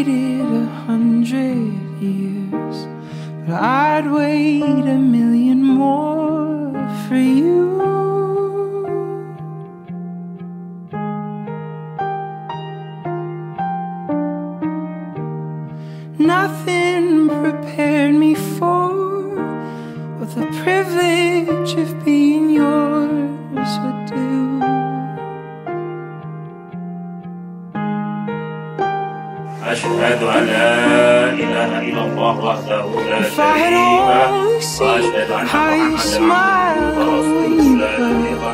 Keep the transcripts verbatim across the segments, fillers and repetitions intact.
waited a hundred years, but I'd wait a million more for you. Nothing prepared me for what the privilege of being yours would do. أشهد أن لا إله إلا الله وحده لا شريك له وأشهد أن محمدا عبده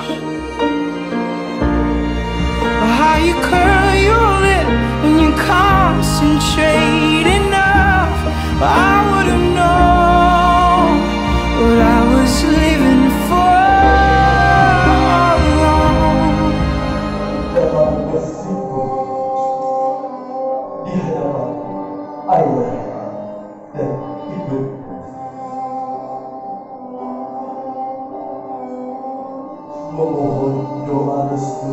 How you curl your lip when you concentrate enough, but I would've known what I was living for all along. Dalam bersimpuh di hadapan ayah dan ibu, memohon doa restu,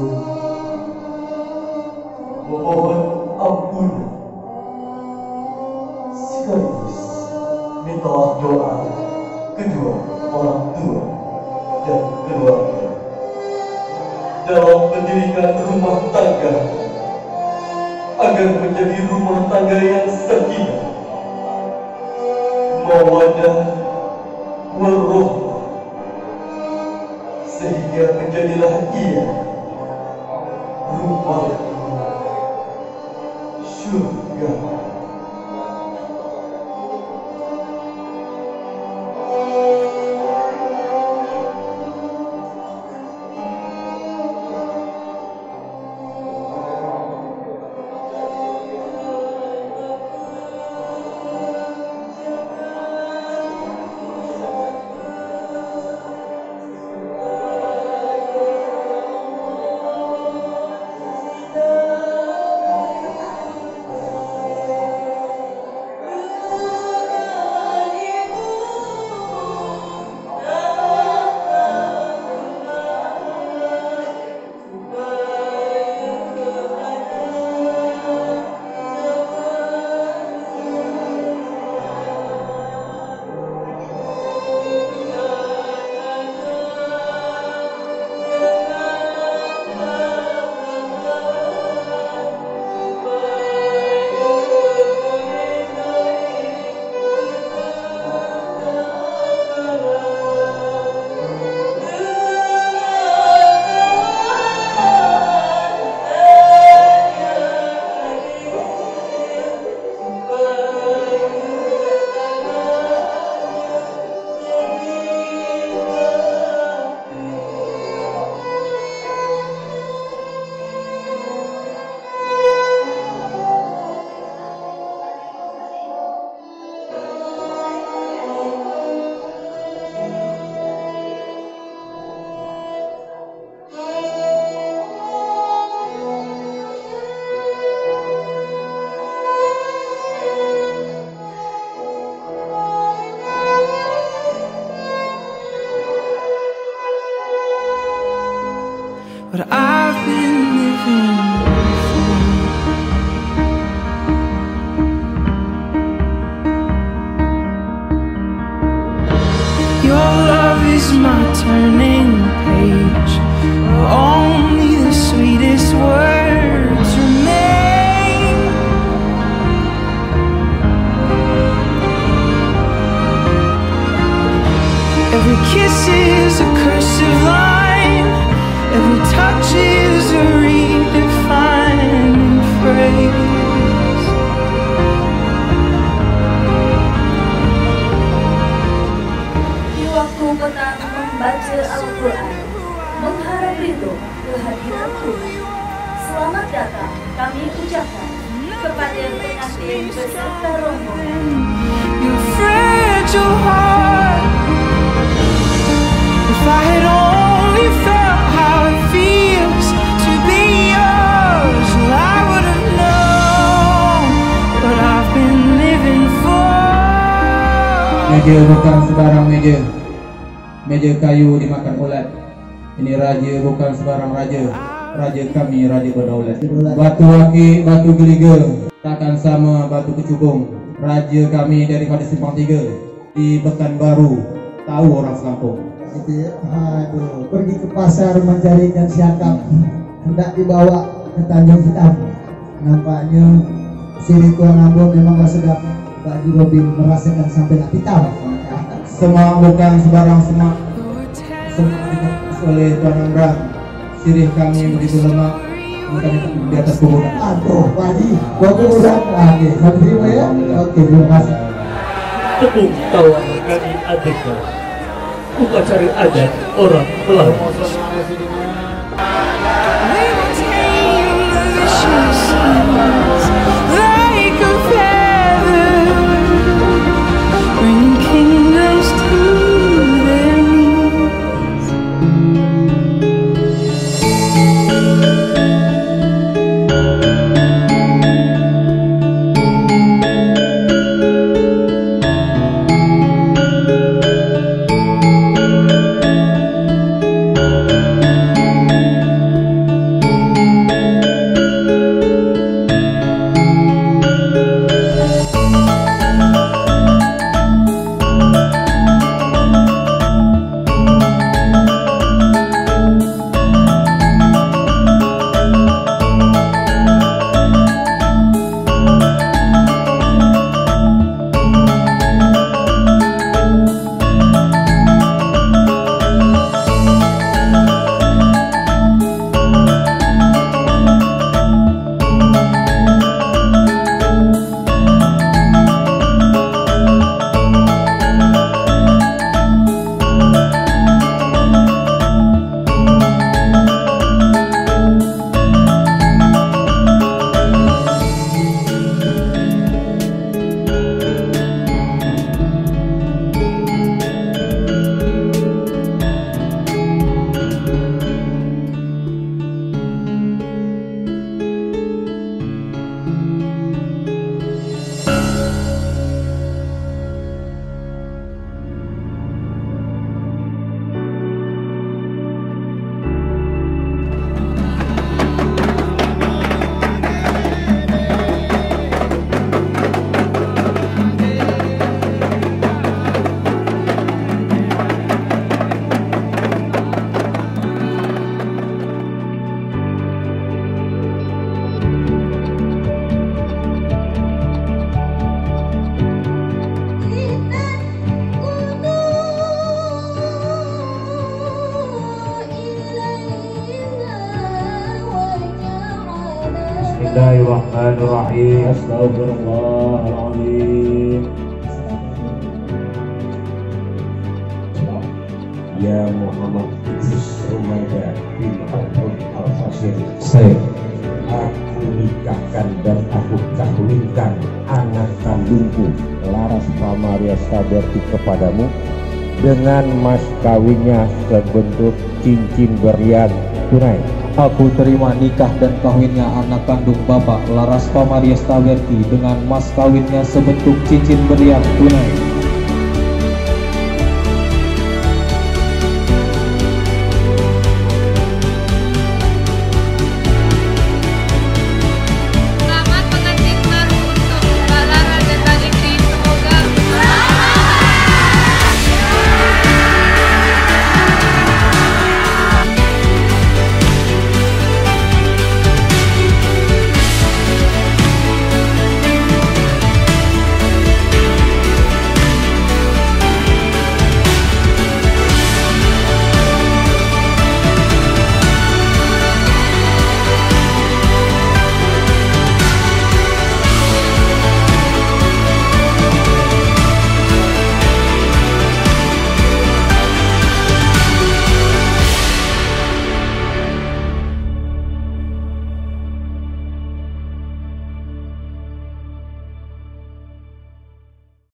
memohon ampun, sekaligus minta doa kedua orang tua dan keluarga dalam mendirikan rumah tangga agar menjadi rumah tangga yang sakinah, mawaddah, warahmah, sehingga menjadilah ia rumah surga. What I've been living for. Your love is my turning page, where only the sweetest words remain. Every kiss is a cursive line, every touch is a redefining phrase. Di waktu kota membaca Al-Quran, mengharap ridho kehadiran Tuhan, selamat datang kami ucapkan kepada pengantin beserta rombongan. Your fragile heart, if I had only felt how it feels to be yours, well, I would have known what I've been living for. Meja bukan sebarang meja, meja kayu dimakan ulat. Ini raja bukan sebarang raja, raja kami raja berdaulat. Batu akik, batu geliga, takkan sama Batu Kecubung, raja kami daripada Simpang Tiga di Pekanbaru, tahu orang sekampung. Gitu ya. Aduh, pergi ke pasar mencari ikan siakap, hendak dibawa ke Tanjung Hitam. Nampaknya siri tuan Ambon memanglah sedap. Pak Haji Robin merasakan sampai nak hitam. Semak bukan sebarang semak. Semak dikemas oleh Tuan Amran. Sirih kami yang begitu lemak, makanya di atas kuburan. Aduh, Pak Haji, bawa kuburan. Oke, kami terima ya. Oke, terima kasih. Tepung tawa kami adegan upacara adat orang Melayu. Bismillahirrahmanirrahim. Astagfirullahaladzim. Ya Muhammad Idris Rumada bin Abdul Al-Fasir, saya aku nikahkan dan aku kawinkan anak kandungku Laras Pamaria Saberti kepadamu dengan mas kawinnya sebentuk cincin berlian tunai. Aku terima nikah dan kawinnya anak kandung Bapak Laras Pamaria Stawerti dengan mas kawinnya sebentuk cincin berlian tunai.